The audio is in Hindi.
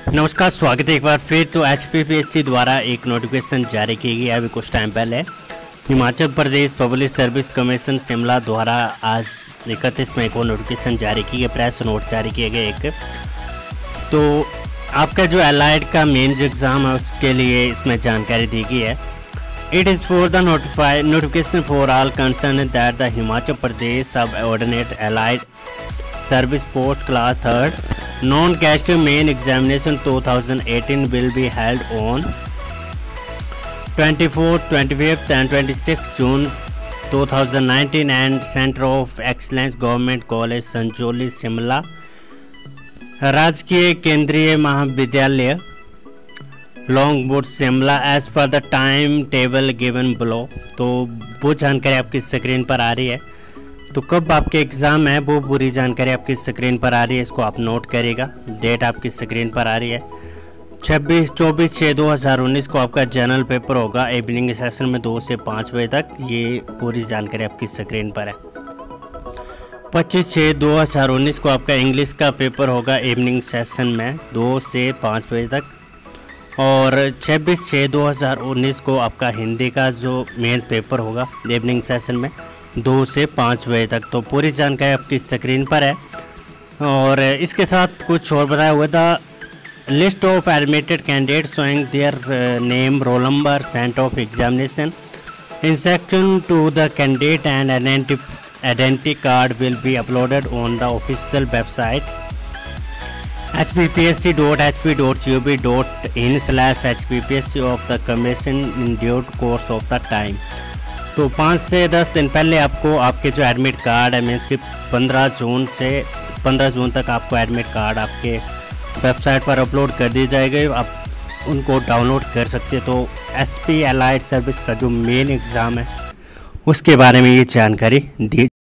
नमस्कार, स्वागत है एक बार फिर। तो HPPSC द्वारा एक नोटिफिकेशन जारी की गई है अभी कुछ टाइम पहले। Himachal Pradesh public service commission Shimla द्वारा आज 31 मई को नोटिफिकेशन जारी की गई, प्रेस नोट जारी किए गए एक। तो आपका जो एलाइड का मेंस एग्ज़ाम है उसके लिए इसमें जानकारी दी गई है। It is for the notification for all concern that the Himachal Pradesh subordinate allied service post class 3rd non-cast main examination 2018 will be held on 24th, 25th and 26th June 2019 and Center of Excellence Government College Sanjauli Shimla राजकीय केंद्रीय महाविद्यालय Longwood Shimla as per the time table given below. तो वो जानकारी आपकी स्क्रीन पर आ रही है। तो कब आपके एग्ज़ाम है वो पूरी जानकारी आपकी स्क्रीन पर आ रही है, इसको आप नोट करिएगा। डेट आपकी स्क्रीन पर आ रही है 24/6/2019 को आपका जनरल पेपर होगा इवनिंग सेशन में 2 से 5 बजे तक। ये पूरी जानकारी आपकी स्क्रीन पर है। 25/6/2019 को आपका इंग्लिश का पेपर होगा इवनिंग सेशन में 2 से 5 बजे तक। और 26/6/2019 को आपका हिंदी का जो मेन पेपर होगा इवनिंग सेशन में 2 से 5 बजे तक। तो पूरी जानकारी आपकी स्क्रीन पर है। और इसके साथ कुछ और बताया हुआ था, list of admitted candidate showing their name, roll number, centre of examination, instruction to the candidate and identity card will be uploaded on the official website hppsc.hp.gov.in/hppsc of the commission in due course of the time. तो 5 से 10 दिन पहले आपको आपके जो एडमिट कार्ड है मीन्स कि 15 जून तक आपको एडमिट कार्ड आपके वेबसाइट पर अपलोड कर दी जाएगी। आप उनको डाउनलोड कर सकते हैं। तो SP एलाइड सर्विस का जो मेन एग्ज़ाम है उसके बारे में ये जानकारी दी